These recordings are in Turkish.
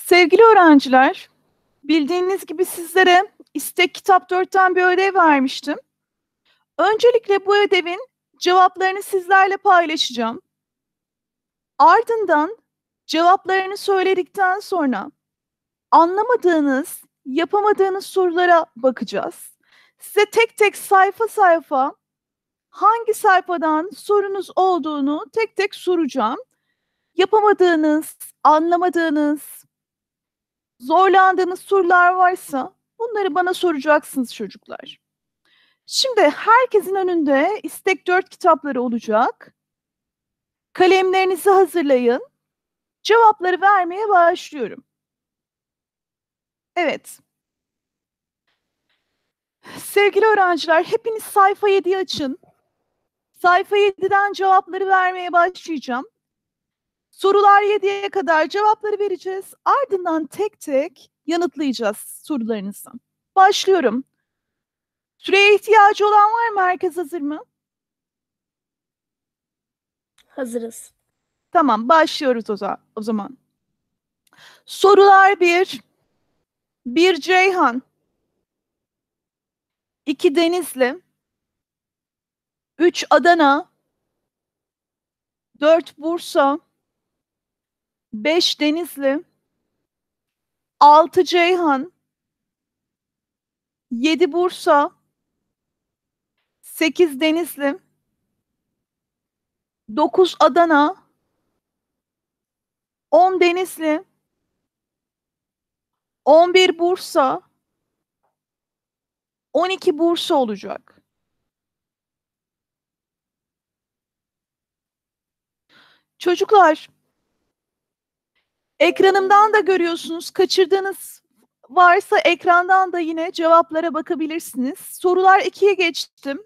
Sevgili öğrenciler, bildiğiniz gibi sizlere İstek Kitap 4'ten bir ödev vermiştim. Öncelikle bu ödevin cevaplarını sizlerle paylaşacağım. Ardından cevaplarını söyledikten sonra anlamadığınız, yapamadığınız sorulara bakacağız. Size tek tek sayfa sayfa hangi sayfadan sorunuz olduğunu tek tek soracağım. Yapamadığınız, anlamadığınız, zorlandığınız sorular varsa bunları bana soracaksınız çocuklar. Şimdi herkesin önünde İstek 4 kitapları olacak. Kalemlerinizi hazırlayın. Cevapları vermeye başlıyorum. Evet. Sevgili öğrenciler, hepiniz sayfa 7'yi açın. Sayfa 7'den cevapları vermeye başlayacağım. Sorular 7'ye kadar cevapları vereceğiz. Ardından tek tek yanıtlayacağız sorularınızı. Başlıyorum. Süreye ihtiyacı olan var mı? Herkes hazır mı? Hazırız. Tamam, başlıyoruz o zaman. Sorular 1. 1 Ceyhan. 2 Denizli. 3 Adana. 4 Bursa. 5 Denizli. 6 Ceyhan. 7 Bursa. 8 Denizli. 9 Adana. 10 Denizli. 11 Bursa. 12 Bursa olacak. Çocuklar, ekranımdan da görüyorsunuz. Kaçırdığınız varsa ekrandan da yine cevaplara bakabilirsiniz. Sorular 2'ye geçtim.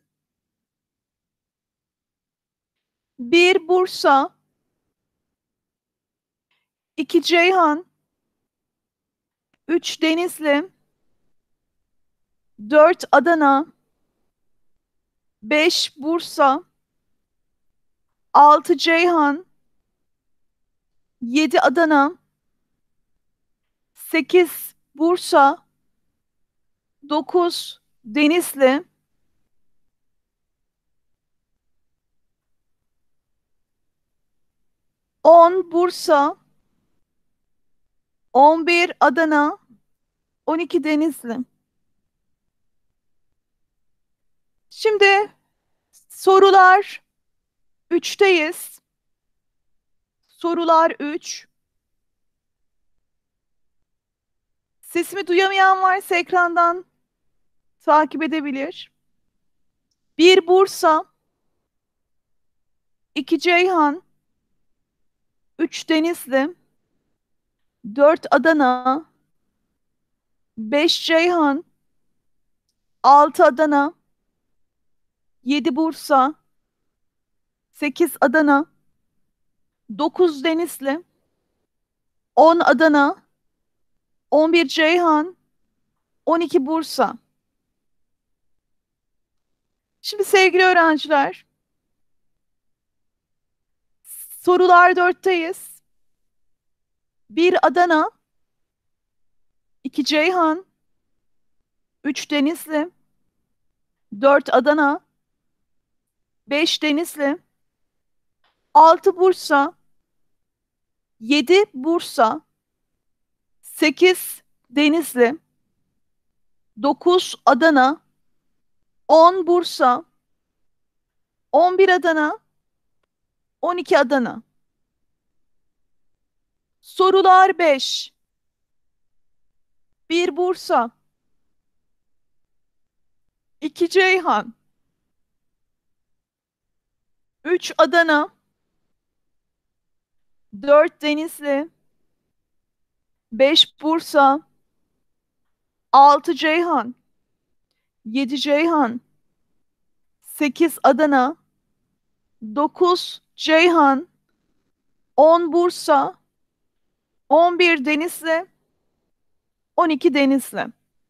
1 Bursa. 2 Ceyhan. 3 Denizli. 4 Adana. 5 Bursa. 6 Ceyhan. 7 Adana. 8 Bursa. 9 Denizli. 10 Bursa. 11 Adana. 12 Denizli. Şimdi sorular 3'teyiz. Sorular 3. Sesimi duyamayan varsa ekrandan takip edebilir. 1 Bursa. 2 Ceyhan. 3 Denizli. 4 Adana. 5 Ceyhan. 6 Adana. 7 Bursa. 8 Adana. 9 Denizli. 10 Adana. 11 Ceyhan. 12 Bursa. Şimdi sevgili öğrenciler, sorular 4'teyiz. 1 Adana. 2 Ceyhan. 3 Denizli. 4 Adana. 5 Denizli. 6 Bursa. 7 Bursa. 8 Denizli. 9 Adana. 10 Bursa. 11 Adana. 12 Adana. Sorular 5. 1 Bursa. 2 Ceyhan. 3 Adana. 4 Denizli. 5 Bursa. 6 Ceyhan. 7 Ceyhan. 8 Adana. 9 Ceyhan. 10 Bursa. 11 Denizli. 12 Denizli.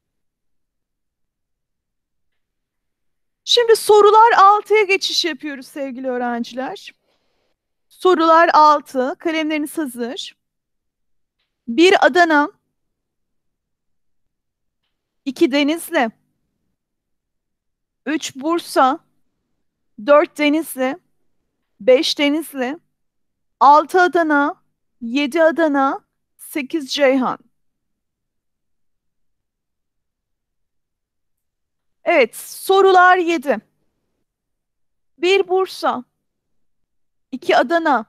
Şimdi sorular 6'ya geçiş yapıyoruz sevgili öğrenciler. Sorular 6. Kalemleriniz hazır. 1 Adana, 2 Denizli, 3 Bursa, 4 Denizli, 5 Denizli, 6 Adana, 7 Adana, 8 Ceyhan. Evet, sorular 7. 1 Bursa, 2 Adana.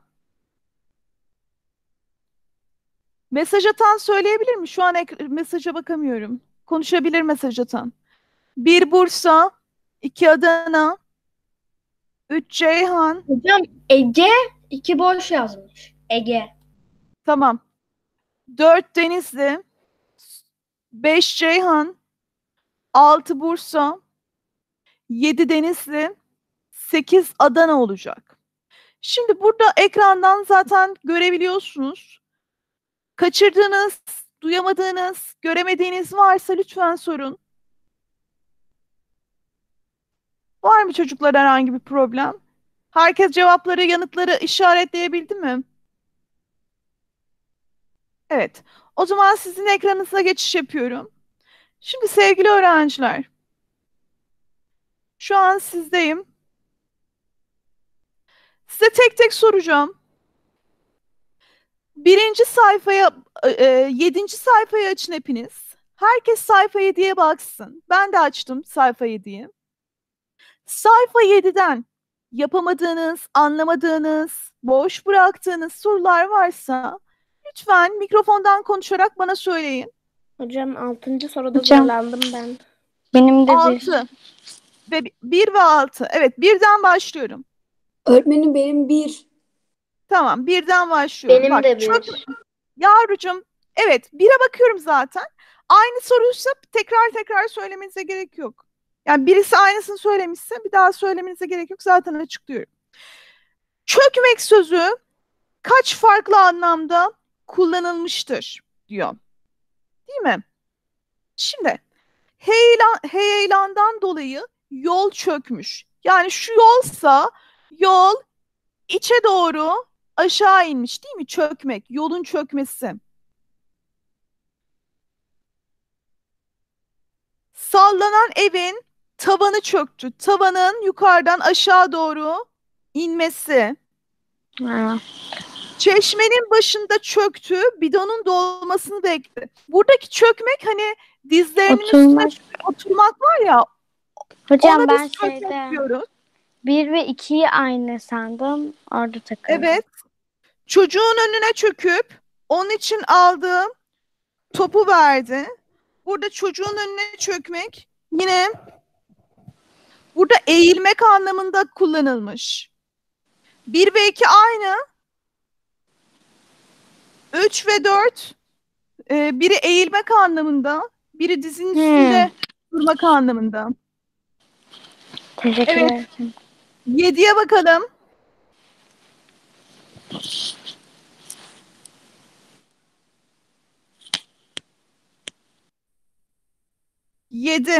Mesaj atan söyleyebilir mi? Şu an mesaja bakamıyorum. Konuşabilir mesaj atan. 1 Bursa, 2 Adana, 3 Ceyhan. Hocam Ege 2 boş yazmış. Ege. Tamam. 4 Denizli, 5 Ceyhan, 6 Bursa, 7 Denizli, 8 Adana olacak. Şimdi burada ekrandan zaten görebiliyorsunuz. Kaçırdığınız, duyamadığınız, göremediğiniz varsa lütfen sorun. Var mı çocuklar herhangi bir problem? Herkes cevapları, yanıtları işaretleyebildi mi? Evet. O zaman sizin ekranınıza geçiş yapıyorum. Şimdi sevgili öğrenciler, şu an sizdeyim. Size tek tek soracağım. Birinci sayfaya, 7. sayfayı açın hepiniz. Herkes sayfa 7'ye baksın. Ben de açtım sayfa 7'yi. Sayfa 7'den yapamadığınız, anlamadığınız, boş bıraktığınız sorular varsa lütfen mikrofondan konuşarak bana söyleyin. Hocam 6. soruda Hocam. zorlandım ben. Benim de 6 ve 1 ve 6. Evet, birden başlıyorum. Öğretmenim benim 1. Tamam, birden başlıyorum. Benim Bak, de çok 1. yavrucuğum. Evet, 1'e bakıyorum zaten. Aynı soruysa tekrar söylemenize gerek yok. Yani birisi aynısını söylemişse bir daha söylemenize gerek yok. Zaten açıklıyorum. Çökmek sözü kaç farklı anlamda kullanılmıştır diyor. Değil mi? Şimdi heyelandan dolayı yol çökmüş. Yani şu yolsa yol içe doğru aşağı inmiş değil mi? Çökmek, yolun çökmesi. Sallanan evin tavanı çöktü. Tavanın yukarıdan aşağı doğru inmesi. Ha. Çeşmenin başında çöktü, bidonun dolmasını bekledi. Buradaki çökmek hani dizlerinin Oturmak. üstüne oturmak var ya, Hocam ona ben biz çökmek diyoruz. 1 ve 2'yi aynı sandım. Orada takıldım. Evet. Çocuğun önüne çöküp onun için aldığım topu verdi. Burada çocuğun önüne çökmek yine burada eğilmek anlamında kullanılmış. 1 ve 2 aynı. 3 ve 4 biri eğilmek anlamında, biri dizinin üstünde durmak anlamında. Teşekkürler. Evet. 7'ye bakalım. Yedi.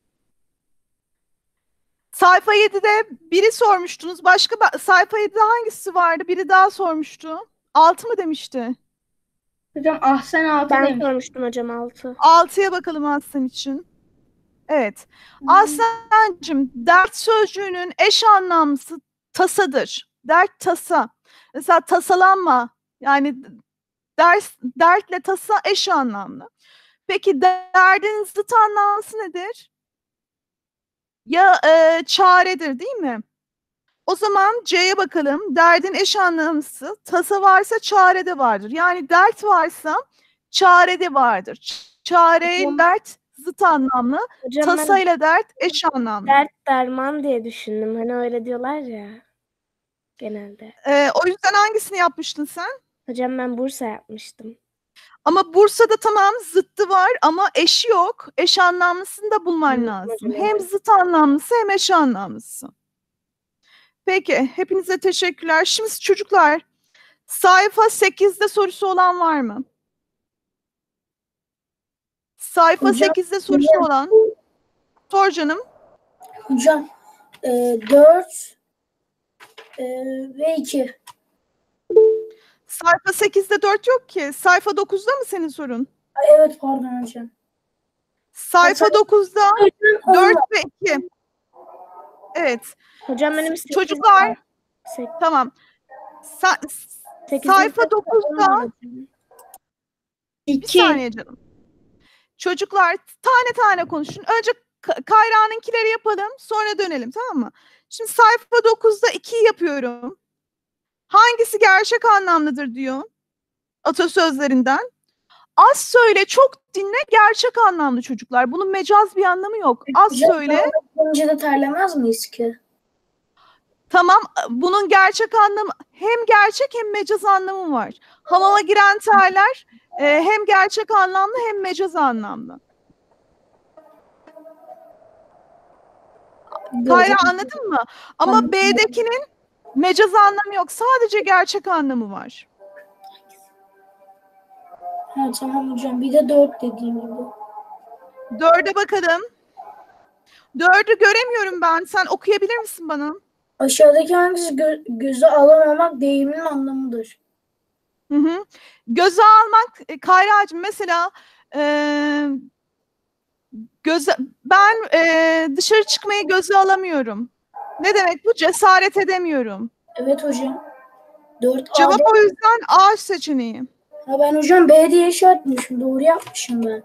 Sayfa 7'de biri sormuştunuz. Başka sayfa 7'de hangisi vardı? Biri daha sormuştu. 6 mı demişti? Hocam Ahsen 6 Ben demiş. sormuştum hocam 6. 6'ya bakalım Aslan için. Evet. Aslancığım, dert sözcüğünün eş anlamlısı tasadır. Dert, tasa. Mesela tasalanma. Yani dertle tasa eş anlamlı. Peki derdin zıt anlamlısı nedir? Ya çaredir değil mi? O zaman C'ye bakalım. Derdin eş anlamlısı tasa varsa çare de vardır. Yani dert varsa çare de vardır. Çare, Hocam- dert zıt anlamlı. Hocam Tasa ben ile dert eş anlamlı. dert derman diye düşündüm. Hani öyle diyorlar ya genelde. O yüzden hangisini yapmıştın sen? Hocam ben Bursa yapmıştım. Ama Bursa'da tamam zıttı var ama eşi yok. Eş anlamlısını da bulman Hı, lazım. hocam, Hem evet. zıt anlamlısı hem eş anlamlısı. Peki, hepinize teşekkürler. Şimdi çocuklar, sayfa 8'de sorusu olan var mı? Sayfa Hocam, 8'de sorusu olan. Sor canım. Hocam 4 ve 2. Sayfa 8'de 4 yok ki. Sayfa 9'da mı senin sorun? Ay, evet pardon hocam. Sayfa 9'da Hocam, 4 ve 2. Evet. Hocam benim 8 Çocuklar, var. tamam. Sekizinci Sayfa sayfa 9'da hocam. bir 2. saniye canım. Çocuklar tane tane konuşun. Önce Kayra'nınkileri yapalım, sonra dönelim, tamam mı? Şimdi sayfa 9'da 2'yi yapıyorum. Hangisi gerçek anlamlıdır diyor atasözlerinden. Az söyle, çok dinle, gerçek anlamlı çocuklar. Bunun mecaz bir anlamı yok. Az söyle. Önce de terlemez miyiz ki? Tamam, bunun gerçek anlamı hem gerçek hem mecaz anlamı var. Hamama giren terler hem gerçek anlamlı hem mecaz anlamlı. Kayra, anladın mı? Ama Anladım. B'dekinin mecaz anlamı yok. Sadece gerçek anlamı var. Ha, tamam hocam. Bir de 4 dediğim gibi. 4'e bakalım. 4'ü göremiyorum ben. Sen okuyabilir misin bana? Aşağıdaki hangisi göze alamamak deyimin anlamıdır? Hı hı. Göze almak, Kayra'cığım mesela ben dışarı çıkmayı göze alamıyorum. Ne demek bu? Cesaret edemiyorum. Evet hocam. 4 Cevap o yüzden A seçeneği. Ha, ben hocam B diye işaretlemişim. Doğru yapmışım ben.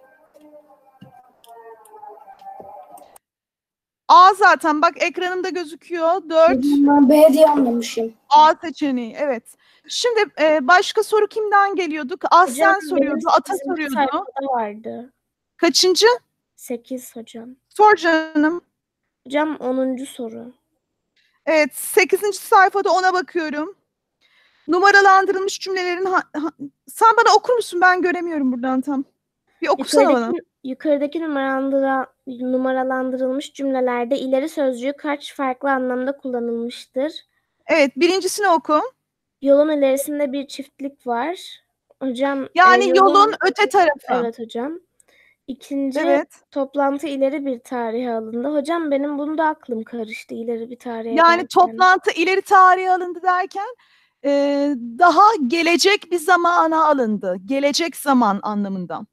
A zaten bak ekranımda gözüküyor. 4 Ben B diye anlamışım. A seçeneği. Evet. Şimdi başka soru kimden geliyorduk? Aslen Hocam soruyordu, benim Ata 8. soruyordu. sayfada vardı. Kaçıncı? 8 hocam. Sor canım. Hocam 10. soru. Evet, 8. sayfada ona bakıyorum. Numaralandırılmış cümlelerin sen bana okur musun? Ben göremiyorum buradan tam. Bir okusana bana. Yukarıdaki numaralandırılmış cümlelerde ileri sözcüğü kaç farklı anlamda kullanılmıştır? Evet, birincisini oku. Yolun ilerisinde bir çiftlik var. Hocam Yani yolun öte tarafı. Evet hocam. İkinci, Evet. toplantı ileri bir tarihe alındı. Hocam benim bunda aklım karıştı ileri bir tarihe Yani derken. toplantı ileri tarihe alındı derken daha gelecek bir zamana alındı. Gelecek zaman anlamında.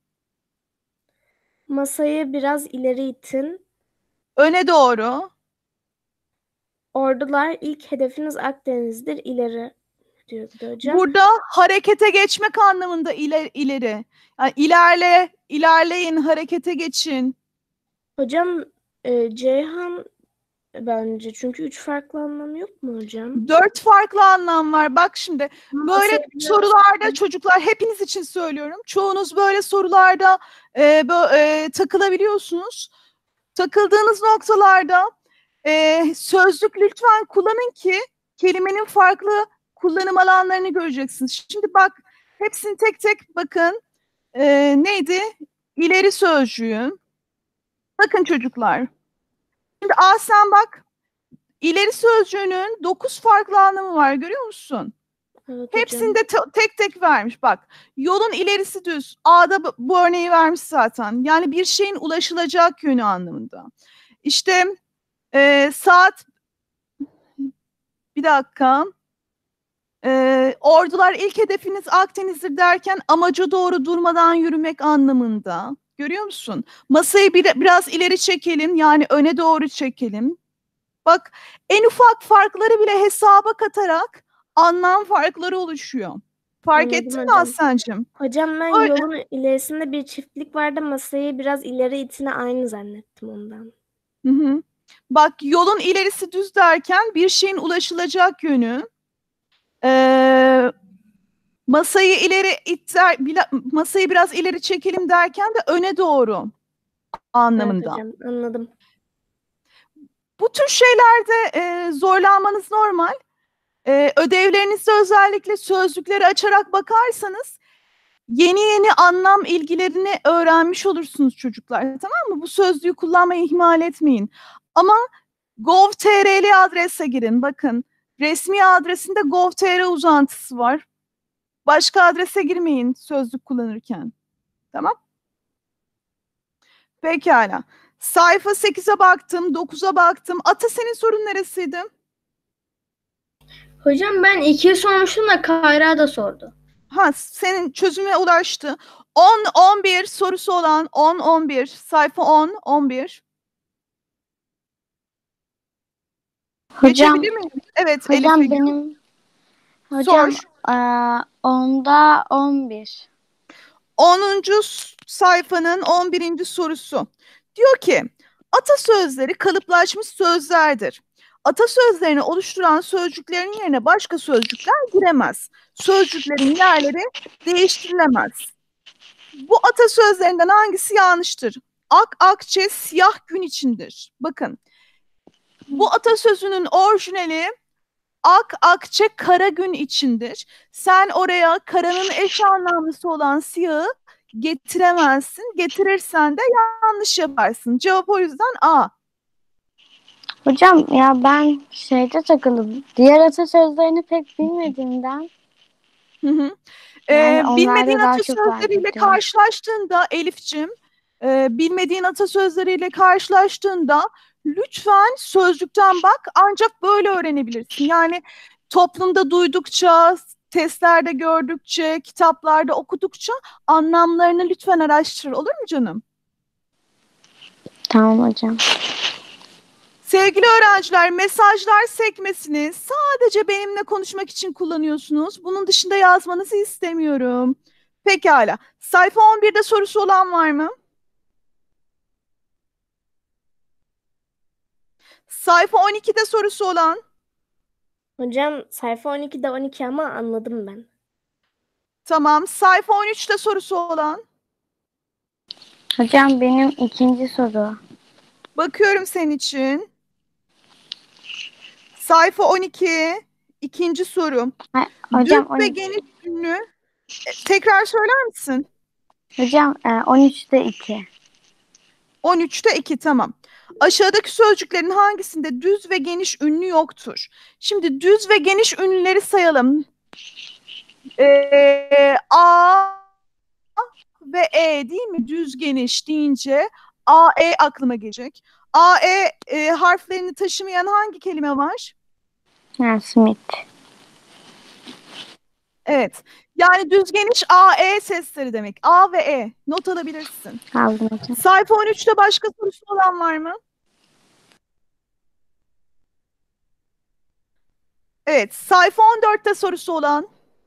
Masayı biraz ileri itin. Öne doğru. Ordular ilk hedefiniz Akdeniz'dir ileri diyor bir de hocam. Burada harekete geçmek anlamında ileri. Yani ilerleyin, harekete geçin. Hocam Ceyhan bence çünkü 3 farklı anlam yok mu hocam? 4 farklı anlam var. Bak şimdi böyle Masayı biraz- sorularda çocuklar hepiniz için söylüyorum. Çoğunuz böyle sorularda takılabiliyorsunuz. Takıldığınız noktalarda sözlük lütfen kullanın ki kelimenin farklı kullanım alanlarını göreceksiniz. Şimdi bak hepsini tek tek bakın. Neydi? İleri sözcüğü. Bakın çocuklar. Şimdi sen bak. İleri sözcüğünün 9 farklı anlamı var, görüyor musun? Evet hocam. Hepsinde tek tek vermiş. Bak, yolun ilerisi düz. A'da bu örneği vermiş zaten. Yani bir şeyin ulaşılacak yönü anlamında. İşte saat, bir dakika. Ordular ilk hedefiniz Akdeniz'dir derken amaca doğru durmadan yürümek anlamında. Görüyor musun? Masayı biraz ileri çekelim, yani öne doğru çekelim. Bak, en ufak farkları bile hesaba katarak anlam farkları oluşuyor. Fark Anladım ettin mi hocam. Aslen'cim? Hocam ben Öyle. yolun ilerisinde bir çiftlik vardı. Masayı biraz ileri itine aynı zannettim ondan. Hı hı. Bak, yolun ilerisi düz derken bir şeyin ulaşılacak yönü. Masayı biraz ileri çekelim derken de öne doğru anlamında. Evet hocam anladım. Bu tür şeylerde zorlanmanız normal. Ödevlerinizde özellikle sözlükleri açarak bakarsanız yeni anlam ilgilerini öğrenmiş olursunuz çocuklar. Tamam mı? Bu sözlüğü kullanmayı ihmal etmeyin. Ama gov.tr'li adrese girin. Bakın, resmi adresinde gov.tr uzantısı var. Başka adrese girmeyin sözlük kullanırken. Tamam? Pekala. Sayfa 8'e baktım, 9'a baktım. Ata, senin sorun neresiydi? Hocam ben 2'yi sormuştum da Kayra da sordu. Ha, senin çözüme ulaştı. 10-11 sorusu olan 10-11 sayfa 10-11. Hocam, Geçebilir miyim? Evet hocam Elif. benim hocam Sor. 10'da 11. 10. sayfanın 11. sorusu. Diyor ki atasözleri kalıplaşmış sözlerdir. Atasözlerini oluşturan sözcüklerin yerine başka sözcükler giremez. Sözcüklerin yerleri değiştirilemez. Bu atasözlerinden hangisi yanlıştır? Ak akçe siyah gün içindir. Bakın bu atasözünün orijinali ak akçe kara gün içindir. Sen oraya karanın eş anlamlısı olan siyahı getiremezsin. Getirirsen de yanlış yaparsın. Cevap o yüzden A. Hocam ya ben şeyde takıldım. Diğer atasözlerini pek bilmediğimden Hı hı. yani onlarda Bilmediğin daha çok var atasözleriyle diyorum. karşılaştığında Elif'cim, bilmediğin atasözleriyle karşılaştığında lütfen sözlükten bak, ancak böyle öğrenebilirsin. Yani toplumda duydukça, testlerde gördükçe, kitaplarda okudukça anlamlarını lütfen araştır, olur mu canım? Tamam hocam. Sevgili öğrenciler, mesajlar sekmesini sadece benimle konuşmak için kullanıyorsunuz. Bunun dışında yazmanızı istemiyorum. Pekala. Sayfa 11'de sorusu olan var mı? Sayfa 12'de sorusu olan? Hocam sayfa 12'de 12 ama anladım ben. Tamam. Sayfa 13'te sorusu olan? Hocam benim ikinci soru. Bakıyorum senin için. Sayfa 12, ikinci soru. Hocam Düz ve geniş ünlü. Tekrar söyler misin? hocam 13'te 2. 13'te 2, tamam. Aşağıdaki sözcüklerin hangisinde düz ve geniş ünlü yoktur? Şimdi düz ve geniş ünlüleri sayalım. A ve E değil mi? Düz geniş deyince A, E aklıma gelecek. A, harflerini taşımayan hangi kelime var? Ha, Smith. Evet. Yani düz geniş A, E sesleri demek. A ve E. Not alabilirsin. Aldım hocam. Sayfa 13'te başka sorusu olan var mı? Evet. Sayfa 14'te sorusu olan?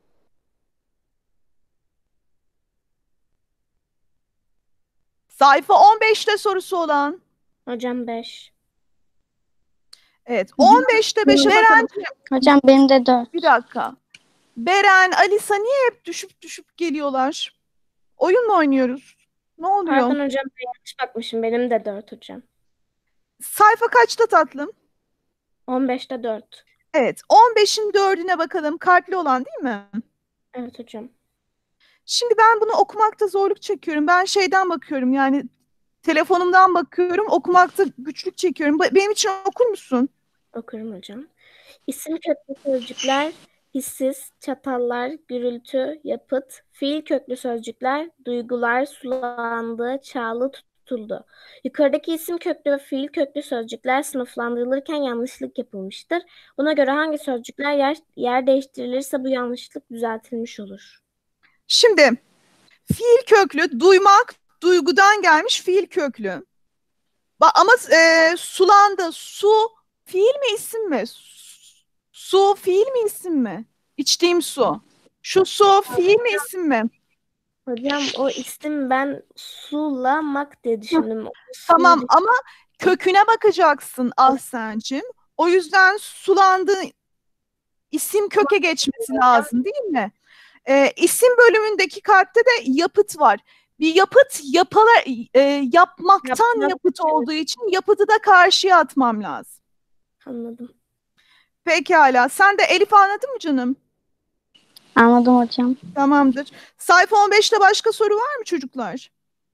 Sayfa 15'te sorusu olan? Hocam 5. Evet. 15'te 5'e bakalım. Hocam benim de 4. Bir dakika. Beren, Alisa niye hep düşüp geliyorlar? Oyun mu oynuyoruz? Ne oluyor? Pardon hocam ben yanlış bakmışım. Benim de 4 hocam. Sayfa kaçta tatlım? 15'te 4. Evet. 15'in 4'üne bakalım. Kalpli olan değil mi? Evet hocam. Şimdi ben bunu okumakta zorluk çekiyorum. Ben şeyden bakıyorum, yani telefonumdan bakıyorum. Okumakta güçlük çekiyorum. Benim için okur musun? Okurum hocam. İsim köklü sözcükler hissiz, çatallar, gürültü, yapıt, fiil köklü sözcükler, duygular, sulandı, çağlı, tutuldu. Yukarıdaki isim köklü ve fiil köklü sözcükler sınıflandırılırken yanlışlık yapılmıştır. Buna göre hangi sözcükler yer değiştirilirse bu yanlışlık düzeltilmiş olur. Şimdi fiil köklü, duymak, duygudan gelmiş fiil köklü. Ama sulandı. Su fiil mi isim mi? Su fiil mi isim mi? İçtiğim su. Şu su fiil mi isim mi? Hocam o isim ben sulamak diye düşündüm. Tamam Su- ama köküne bakacaksın Ahsen'cim. O yüzden sulandı, isim köke geçmesi lazım değil mi? İsim bölümündeki kalpte de yapıt var. Bir yapıt yapmaktan Yapmak. yapıt olduğu için yapıtı da karşıya atmam lazım. Anladım. Pekala. Sen de Elif anladın mı canım? Anladım hocam. Tamamdır. Sayfa 15'te başka soru var mı çocuklar?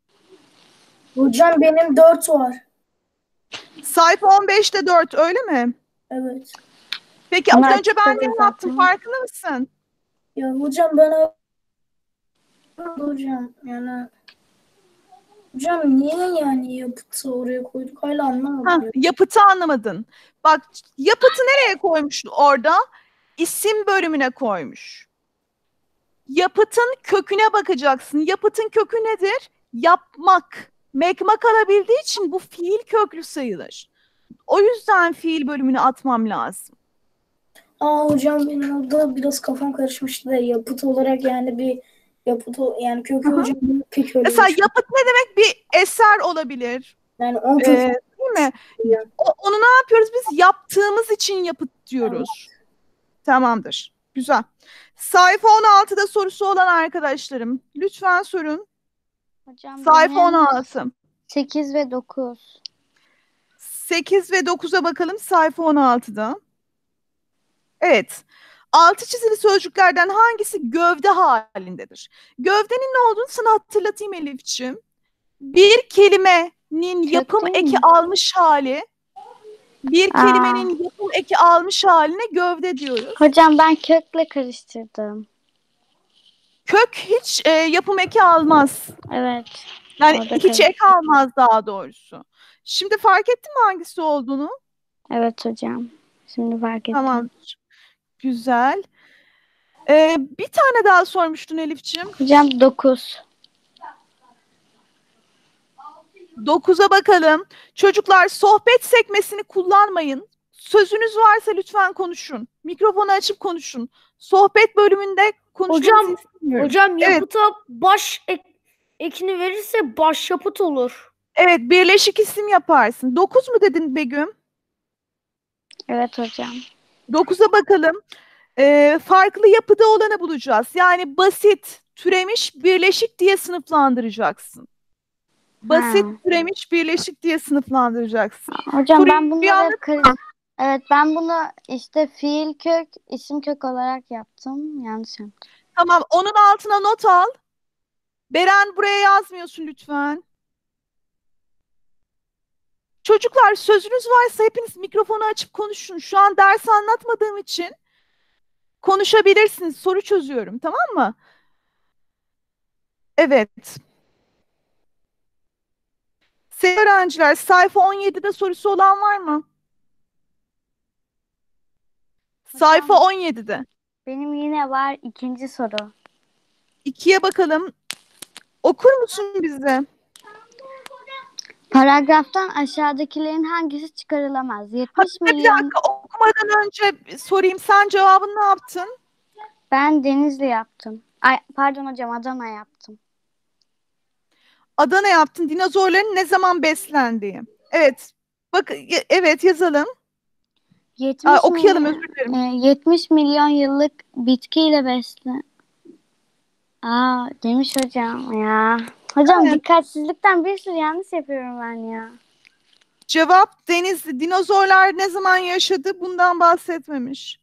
Hocam benim 4 var. Sayfa 15'te 4 öyle mi? Evet. Peki Onlar az önce ben çıkmadı ne yaptım zaten. farkında mısın? Ya hocam ben hocam yani hocam niye yani yapıtı oraya koyduk hala anlamadım. Yapıtı anlamadın. Bak yapıtı nereye koymuştu orada? isim bölümüne koymuş. Yapıtın köküne bakacaksın. Yapıtın kökü nedir? Yapmak. Mekmak alabildiği için bu fiil köklü sayılır. O yüzden fiil bölümünü atmam lazım. Hocam benim orada biraz kafam karışmıştı da yapıt olarak yani bir yani kökü hocam pek öyle Mesela bir şey. yapıt ne demek? Bir eser olabilir. Yani onun Değil mi? Onu ne yapıyoruz? Biz yaptığımız için yapıt diyoruz. Tamamdır. Güzel. Sayfa 16'da sorusu olan arkadaşlarım, lütfen sorun. Hocam Sayfa benim 16. 8 ve 9. 8 ve 9'a bakalım sayfa 16'da. Evet. Altı çizili sözcüklerden hangisi gövde halindedir? Gövdenin ne olduğunu sana hatırlatayım Elifçim. Bir kelimenin yapım değil eki mi? almış hali, bir Aa. kelimenin yapım eki almış haline gövde diyoruz. Hocam ben kökle karıştırdım. Kök hiç yapım eki almaz. Evet. Yani Orada hiç ek almaz daha doğrusu. Şimdi fark ettin mi hangisi olduğunu? Evet hocam. Şimdi fark ettim. Tamam. Güzel. Bir tane daha sormuştun Elifçim. Hocam 9. 9'a bakalım. Çocuklar sohbet sekmesini kullanmayın. Sözünüz varsa lütfen konuşun. Mikrofonu açıp konuşun. Sohbet bölümünde konuşmanızı istemiyorum. Hocam Evet. yapıta ekini verirse başyapıt olur. Evet, birleşik isim yaparsın. 9 mu dedin Begüm? Evet hocam. 9'a bakalım. Farklı yapıda olanı bulacağız. Yani basit, türemiş, birleşik diye sınıflandıracaksın. Basit, türemiş, birleşik diye sınıflandıracaksın. Hocam Soruyu ben bunları anladın hep Evet, ben bunu işte fiil kök, isim kök olarak yaptım. Yanlış yaptım. Tamam, onun altına not al. Beren buraya yazmıyorsun lütfen. Çocuklar sözünüz varsa hepiniz mikrofonu açıp konuşun. Şu an ders anlatmadığım için konuşabilirsiniz. Soru çözüyorum, tamam mı? Evet. Sevgili öğrenciler, sayfa 17'de sorusu olan var mı? Sayfa 17'de. Benim yine var ikinci soru. 2'ye bakalım. Okur musun bize? Paragraftan aşağıdakilerin hangisi çıkarılamaz? 70 Bir milyon. dakika, okumadan önce sorayım. Sen cevabını ne yaptın? Ben Denizli yaptım. Ay, pardon hocam, Adana yaptım. Adana yaptın. Dinozorların ne zaman beslendiği. Evet. Bak, evet yazalım. 70 Okuyalım, milyon, özür dilerim. 70 milyon yıllık bitkiyle beslen. Demiş hocam ya. Hocam Evet. dikkatsizlikten bir sürü yanlış yapıyorum ben ya. Cevap Denizli. Dinozorlar ne zaman yaşadı? Bundan bahsetmemiş.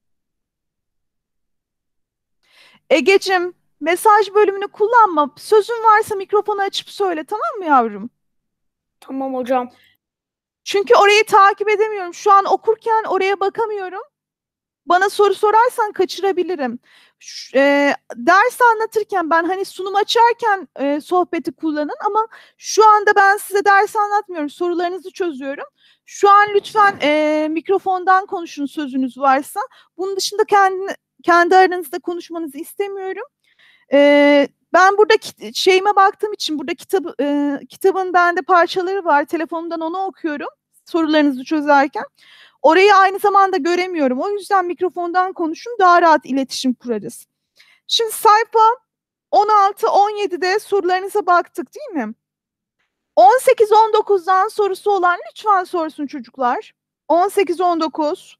Egecim, mesaj bölümünü kullanma. Sözün varsa mikrofonu açıp söyle, tamam mı yavrum? Tamam hocam. Çünkü orayı takip edemiyorum. Şu an okurken oraya bakamıyorum. Bana soru sorarsan kaçırabilirim. Ders anlatırken ben hani sunum açarken sohbeti kullanın ama şu anda ben size ders anlatmıyorum. Sorularınızı çözüyorum. Şu an lütfen mikrofondan konuşun sözünüz varsa. Bunun dışında kendi aranızda konuşmanızı istemiyorum. Ben burada şeyime baktığım için burada kitabın bende parçaları var. Telefonumdan onu okuyorum sorularınızı çözerken. Orayı aynı zamanda göremiyorum. O yüzden mikrofondan konuşun, daha rahat iletişim kurarız. Şimdi sayfa 16-17'de sorularınıza baktık değil mi? 18-19'dan sorusu olan lütfen sorsun çocuklar. 18-19.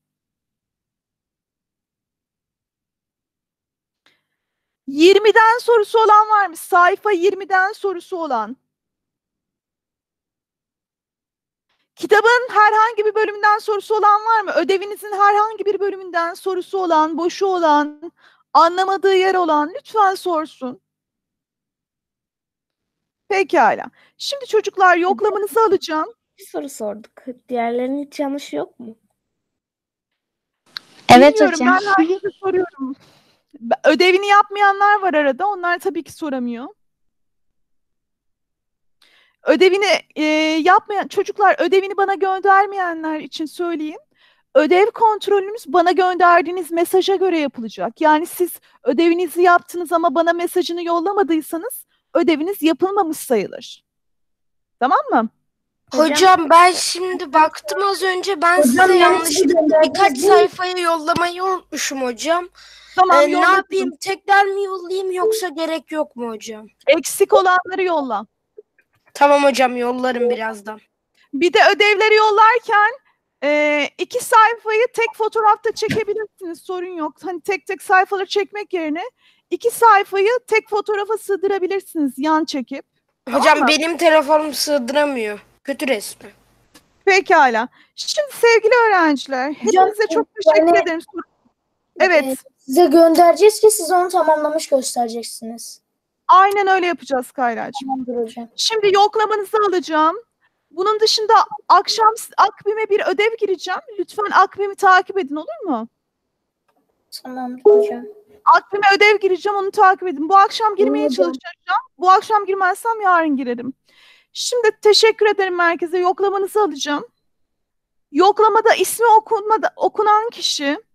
20'den sorusu olan var mı? Sayfa 20'den sorusu olan. Kitabın herhangi bir bölümünden sorusu olan var mı? Ödevinizin herhangi bir bölümünden sorusu olan, boşu olan, anlamadığı yer olan lütfen sorsun. Pekala. Şimdi çocuklar yoklamanızı alacağım. Bir soru sorduk. Diğerlerinin hiç yanlışı yok mu? Evet Bilmiyorum, hocam. ben herkese soruyorum. Ödevini yapmayanlar var arada. Onlar tabii ki soramıyor. Ödevini yapmayan çocuklar, ödevini bana göndermeyenler için söyleyeyim. Ödev kontrolünüz bana gönderdiğiniz mesaja göre yapılacak. Yani siz ödevinizi yaptınız ama bana mesajını yollamadıysanız ödeviniz yapılmamış sayılır. Tamam mı? Hocam ben şimdi baktım az önce, ben Hocam, size yani yanlışlıkla siz de birkaç değil. sayfaya yollamayı unutmuşum hocam. Tamam, Ne yolla. yapayım, tekrar mı yollayayım yoksa gerek yok mu hocam? Eksik olanları yolla. Tamam hocam, yollarım birazdan. Bir de ödevleri yollarken 2 sayfayı tek fotoğrafta çekebilirsiniz. Sorun yok. Hani tek tek sayfaları çekmek yerine 2 sayfayı tek fotoğrafa sığdırabilirsiniz yan çekip. Hocam mı? benim telefonum sığdıramıyor. Kötü resmi. Pekala. Şimdi sevgili öğrenciler, hepinize çok teşekkür yani- ederim. Evet, Size göndereceğiz ki siz onu tamamlamış göstereceksiniz. aynen öyle yapacağız Kayra'cığım. Tamamdır hocam. Şimdi yoklamanızı alacağım. Bunun dışında akşam Akbim'e bir ödev gireceğim. Lütfen Akbim'i takip edin, olur mu? Tamamdır hocam. Akbim'e ödev gireceğim, onu takip edin. Bu akşam girmeye Anladım. çalışacağım. Bu akşam girmezsem yarın girerim. Şimdi teşekkür ederim herkese. Yoklamanızı alacağım. Yoklamada ismi okunan kişi